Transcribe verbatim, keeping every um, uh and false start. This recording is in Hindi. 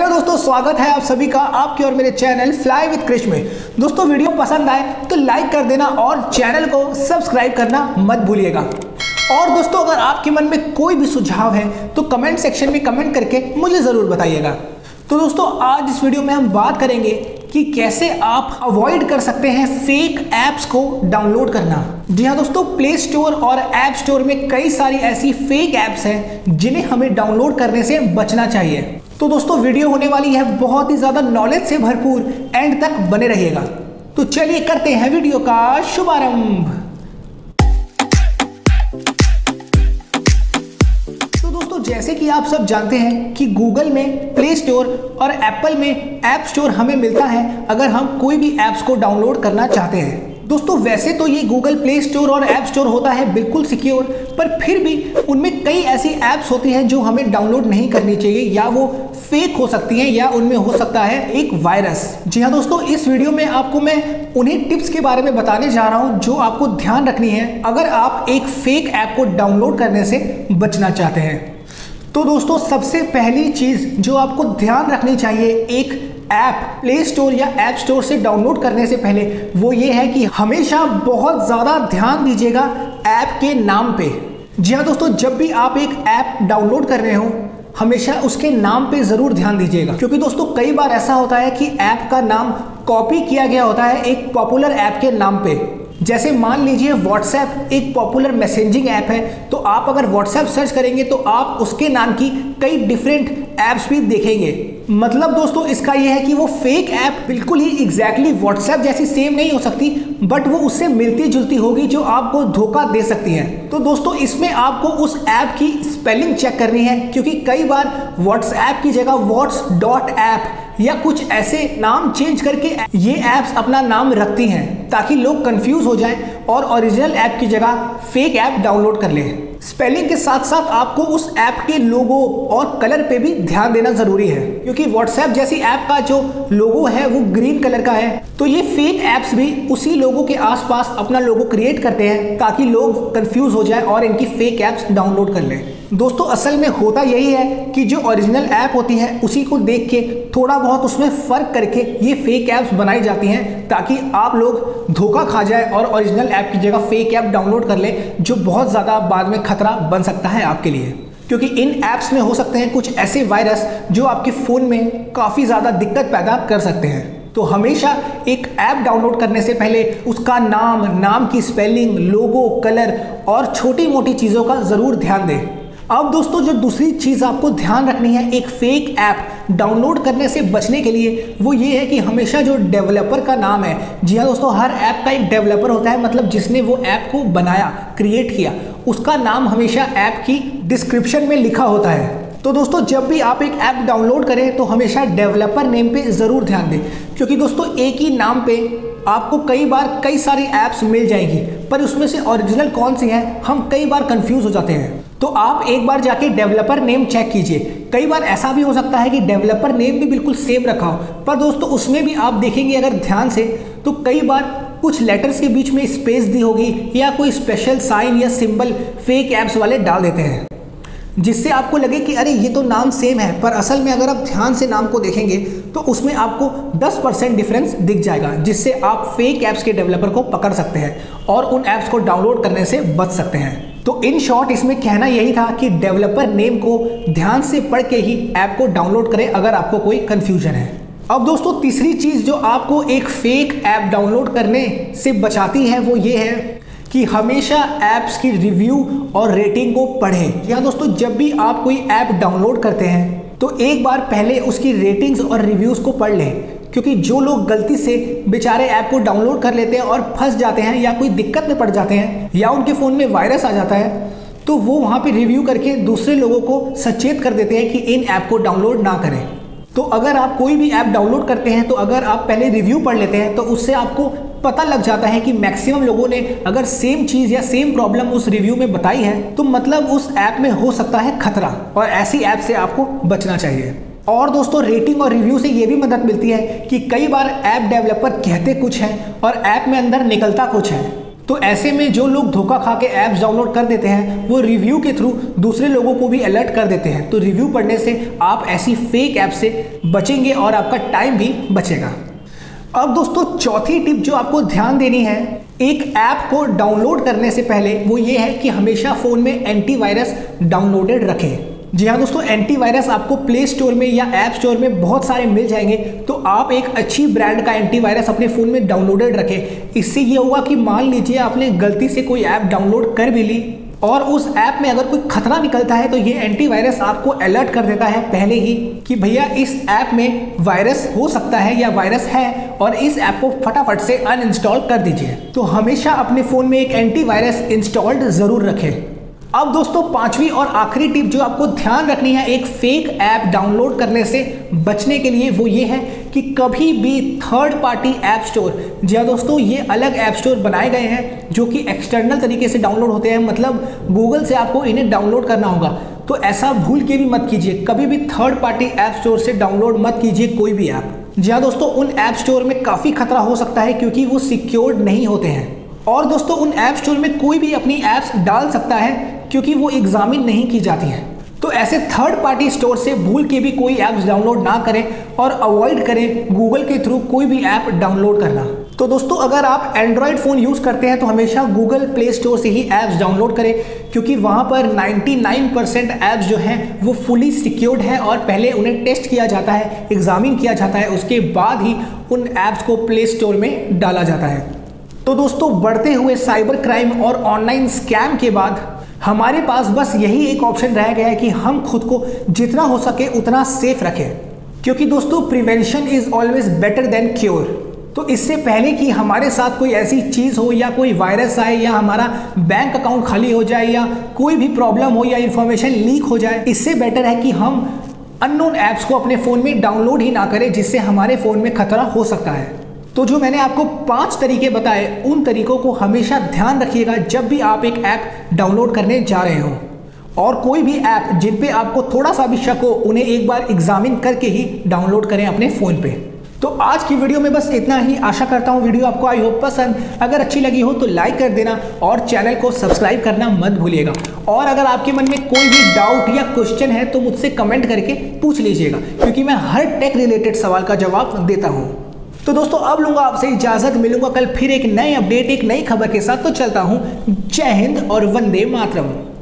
हेलो दोस्तों, स्वागत है आप सभी का आपके और मेरे चैनल फ्लाई विद कृष्ण में। दोस्तों वीडियो पसंद आए तो लाइक कर देना और चैनल को सब्सक्राइब करना मत भूलिएगा। और दोस्तों अगर आपके मन में कोई भी सुझाव है तो कमेंट सेक्शन में कमेंट करके मुझे ज़रूर बताइएगा। तो दोस्तों आज इस वीडियो में हम बात करेंगे कि कैसे आप अवॉइड कर सकते हैं फेक ऐप्स को डाउनलोड करना। जी हाँ दोस्तों, प्ले स्टोर और ऐप स्टोर में कई सारी ऐसी फेक ऐप्स हैं जिन्हें हमें डाउनलोड करने से बचना चाहिए। तो दोस्तों वीडियो होने वाली है बहुत ही ज़्यादा नॉलेज से भरपूर, एंड तक बने रहिएगा। तो चलिए करते हैं वीडियो का शुभारंभ। तो दोस्तों जैसे कि आप सब जानते हैं कि गूगल में प्ले स्टोर और एप्पल में ऐप स्टोर हमें मिलता है अगर हम कोई भी ऐप्स को डाउनलोड करना चाहते हैं। दोस्तों वैसे तो ये गूगल प्ले स्टोर और ऐप स्टोर होता है बिल्कुल सिक्योर, पर फिर भी उनमें कई ऐसी ऐप्स होती हैं जो हमें डाउनलोड नहीं करनी चाहिए, या वो फेक हो सकती हैं या उनमें हो सकता है एक वायरस। जी हाँ दोस्तों, इस वीडियो में आपको मैं उन्हीं टिप्स के बारे में बताने जा रहा हूँ जो आपको ध्यान रखनी है अगर आप एक फेक ऐप को डाउनलोड करने से बचना चाहते हैं। तो दोस्तों सबसे पहली चीज़ जो आपको ध्यान रखनी चाहिए एक ऐप प्ले स्टोर या ऐप स्टोर से डाउनलोड करने से पहले, वो ये है कि हमेशा बहुत ज़्यादा ध्यान दीजिएगा ऐप के नाम पे। जी हाँ दोस्तों, जब भी आप एक ऐप डाउनलोड कर रहे हो हमेशा उसके नाम पे ज़रूर ध्यान दीजिएगा, क्योंकि दोस्तों कई बार ऐसा होता है कि ऐप का नाम कॉपी किया गया होता है एक पॉपुलर ऐप के नाम पे। जैसे मान लीजिए व्हाट्सएप एक पॉपुलर मैसेजिंग ऐप है, तो आप अगर व्हाट्सएप सर्च करेंगे तो आप उसके नाम की कई डिफरेंट ऐप्स भी देखेंगे। मतलब दोस्तों इसका यह है कि वो फेक ऐप बिल्कुल ही एग्जैक्टली व्हाट्सएप जैसी सेम नहीं हो सकती, बट वो उससे मिलती जुलती होगी जो आपको धोखा दे सकती है। तो दोस्तों इसमें आपको उस ऐप की स्पेलिंग चेक करनी है, क्योंकि कई बार व्हाट्सएप की जगह व्हाट्स डॉट ऐप या कुछ ऐसे नाम चेंज करके ये ऐप्स अपना नाम रखती हैं ताकि लोग कंफ्यूज हो जाएं और ओरिजिनल ऐप की जगह फेक ऐप डाउनलोड कर लें। स्पेलिंग के साथ साथ आपको उस ऐप के लोगो और कलर पे भी ध्यान देना जरूरी है, क्योंकि व्हाट्सएप जैसी ऐप का जो लोगो है वो ग्रीन कलर का है, तो ये फेक ऐप्स भी उसी लोगो के आसपास अपना लोगो क्रिएट करते हैं ताकि लोग कंफ्यूज हो जाए और इनकी फेक ऐप्स डाउनलोड कर लें। दोस्तों असल में होता यही है कि जो ओरिजिनल ऐप होती है उसी को देख के थोड़ा बहुत उसमें फ़र्क करके ये फेक ऐप्स बनाई जाती हैं ताकि आप लोग धोखा खा जाए और ओरिजिनल ऐप की जगह फेक ऐप डाउनलोड कर लें, जो बहुत ज़्यादा बाद में खतरा बन सकता है आपके लिए, क्योंकि इन ऐप्स में हो सकते हैं कुछ ऐसे वायरस जो आपके फ़ोन में काफ़ी ज़्यादा दिक्कत पैदा कर सकते हैं। तो हमेशा एक ऐप डाउनलोड करने से पहले उसका नाम, नाम की स्पेलिंग, लोगो, कलर और छोटी मोटी चीज़ों का ज़रूर ध्यान दें। अब दोस्तों जो दूसरी चीज़ आपको ध्यान रखनी है एक फेक ऐप डाउनलोड करने से बचने के लिए, वो ये है कि हमेशा जो डेवलपर का नाम है, जी हाँ दोस्तों हर ऐप का एक डेवलपर होता है, मतलब जिसने वो ऐप को बनाया, क्रिएट किया, उसका नाम हमेशा ऐप की डिस्क्रिप्शन में लिखा होता है। तो दोस्तों जब भी आप एक ऐप डाउनलोड करें तो हमेशा डेवलपर नेम पे ज़रूर ध्यान दें, क्योंकि दोस्तों एक ही नाम पे आपको कई बार कई सारी ऐप्स मिल जाएगी, पर उसमें से ओरिजिनल कौन सी है हम कई बार कंफ्यूज हो जाते हैं। तो आप एक बार जाके डेवलपर नेम चेक कीजिए। कई बार ऐसा भी हो सकता है कि डेवलपर नेम भी बिल्कुल सेम रखा हो, पर दोस्तों उसमें भी आप देखेंगे अगर ध्यान से तो कई बार कुछ लेटर्स के बीच में स्पेस दी होगी या कोई स्पेशल साइन या सिंबल फेक ऐप्स वाले डाल देते हैं, जिससे आपको लगे कि अरे ये तो नाम सेम है, पर असल में अगर आप ध्यान से नाम को देखेंगे तो उसमें आपको दस परसेंट डिफरेंस दिख जाएगा, जिससे आप फेक ऐप्स के डेवलपर को पकड़ सकते हैं और उन ऐप्स को डाउनलोड करने से बच सकते हैं। तो इन शॉर्ट इसमें कहना यही था कि डेवलपर नेम को ध्यान से पढ़ के ही ऐप को डाउनलोड करें अगर आपको कोई कन्फ्यूजन है। अब दोस्तों तीसरी चीज़ जो आपको एक फेक ऐप डाउनलोड करने से बचाती है वो ये है कि हमेशा ऐप्स की रिव्यू और रेटिंग को पढ़ें। या दोस्तों जब भी आप कोई ऐप डाउनलोड करते हैं तो एक बार पहले उसकी रेटिंग्स और रिव्यूज़ को पढ़ लें, क्योंकि जो लोग गलती से बेचारे ऐप को डाउनलोड कर लेते हैं और फंस जाते हैं या कोई दिक्कत में पड़ जाते हैं या उनके फ़ोन में वायरस आ जाता है, तो वो वहाँ पे रिव्यू करके दूसरे लोगों को सचेत कर देते हैं कि इन ऐप को डाउनलोड ना करें। तो अगर आप कोई भी ऐप डाउनलोड करते हैं तो अगर आप पहले रिव्यू पढ़ लेते हैं तो उससे आपको पता लग जाता है कि मैक्सिमम लोगों ने अगर सेम चीज़ या सेम प्रॉब्लम उस रिव्यू में बताई है तो मतलब उस ऐप में हो सकता है खतरा, और ऐसी ऐप से आपको बचना चाहिए। और दोस्तों रेटिंग और रिव्यू से ये भी मदद मिलती है कि कई बार ऐप डेवलपर कहते कुछ हैं और ऐप में अंदर निकलता कुछ है। तो ऐसे में जो लोग धोखा खा के ऐप्स डाउनलोड कर देते हैं वो रिव्यू के थ्रू दूसरे लोगों को भी अलर्ट कर देते हैं। तो रिव्यू पढ़ने से आप ऐसी फेक ऐप से बचेंगे और आपका टाइम भी बचेगा। अब दोस्तों चौथी टिप जो आपको ध्यान देनी है एक ऐप को डाउनलोड करने से पहले, वो ये है कि हमेशा फ़ोन में एंटीवायरस डाउनलोडेड रखें। जी हाँ दोस्तों, एंटीवायरस आपको प्ले स्टोर में या ऐप स्टोर में बहुत सारे मिल जाएंगे। तो आप एक अच्छी ब्रांड का एंटीवायरस अपने फ़ोन में डाउनलोडेड रखें। इससे ये होगा कि मान लीजिए आपने गलती से कोई ऐप डाउनलोड कर भी ली और उस ऐप में अगर कोई खतरा निकलता है तो ये एंटीवायरस आपको अलर्ट कर देता है पहले ही कि भैया इस ऐप में वायरस हो सकता है या वायरस है और इस ऐप को फटाफट से अनइंस्टॉल कर दीजिए। तो हमेशा अपने फ़ोन में एक एंटीवायरस इंस्टॉल्ड ज़रूर रखें। अब दोस्तों पांचवी और आखिरी टिप जो आपको ध्यान रखनी है एक फेक ऐप डाउनलोड करने से बचने के लिए, वो ये है कि कभी भी थर्ड पार्टी ऐप स्टोर, जी हाँ दोस्तों ये अलग ऐप स्टोर बनाए गए हैं जो कि एक्सटर्नल तरीके से डाउनलोड होते हैं, मतलब गूगल से आपको इन्हें डाउनलोड करना होगा। तो ऐसा भूल के भी मत कीजिए, कभी भी थर्ड पार्टी ऐप स्टोर से डाउनलोड मत कीजिए कोई भी ऐप। जी हाँ दोस्तों, उन ऐप स्टोर में काफ़ी खतरा हो सकता है क्योंकि वो सिक्योर्ड नहीं होते हैं। और दोस्तों उन ऐप स्टोर में कोई भी अपनी ऐप्स डाल सकता है क्योंकि वो एग्जामिन नहीं की जाती हैं। तो ऐसे थर्ड पार्टी स्टोर से भूल के भी कोई ऐप्स डाउनलोड ना करें और अवॉइड करें गूगल के थ्रू कोई भी ऐप डाउनलोड करना। तो दोस्तों अगर आप एंड्रॉयड फ़ोन यूज़ करते हैं तो हमेशा गूगल प्ले स्टोर से ही ऐप्स डाउनलोड करें क्योंकि वहाँ पर निन्यानवे परसेंट ऐप्स जो हैं वो फुली सिक्योर्ड है और पहले उन्हें टेस्ट किया जाता है, एग्जामिन किया जाता है, उसके बाद ही उन ऐप्स को प्ले स्टोर में डाला जाता है। तो दोस्तों बढ़ते हुए साइबर क्राइम और ऑनलाइन स्कैम के बाद हमारे पास बस यही एक ऑप्शन रह गया है कि हम खुद को जितना हो सके उतना सेफ रखें, क्योंकि दोस्तों prevention is always better than cure. तो इससे पहले कि हमारे साथ कोई ऐसी चीज़ हो या कोई वायरस आए या हमारा बैंक अकाउंट खाली हो जाए या कोई भी प्रॉब्लम हो या इंफॉर्मेशन लीक हो जाए, इससे बेटर है कि हम अननोन ऐप्स को अपने फ़ोन में डाउनलोड ही ना करें जिससे हमारे फ़ोन में खतरा हो सकता है। तो जो मैंने आपको पांच तरीके बताए उन तरीकों को हमेशा ध्यान रखिएगा जब भी आप एक ऐप डाउनलोड करने जा रहे हो। और कोई भी ऐप जिन पे आपको थोड़ा सा भी शक हो उन्हें एक बार एग्जामिन करके ही डाउनलोड करें अपने फ़ोन पे। तो आज की वीडियो में बस इतना ही। आशा करता हूँ वीडियो आपको आई हो पसंद। अगर अच्छी लगी हो तो लाइक कर देना और चैनल को सब्सक्राइब करना मत भूलिएगा। और अगर आपके मन में कोई भी डाउट या क्वेश्चन है तो मुझसे कमेंट करके पूछ लीजिएगा, क्योंकि मैं हर टेक रिलेटेड सवाल का जवाब देता हूँ। तो दोस्तों अब लूंगा आपसे इजाजत, मिलूंगा कल फिर एक नए अपडेट एक नई खबर के साथ। तो चलता हूं, जय हिंद और वंदे मातरम।